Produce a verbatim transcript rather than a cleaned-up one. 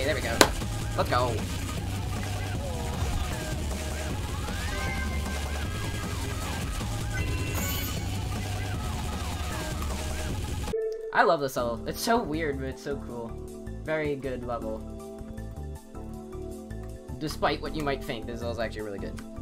there we go. Let's go. I love this level. It's so weird, but it's so cool. Very good level. Despite what you might think, this level's actually really good.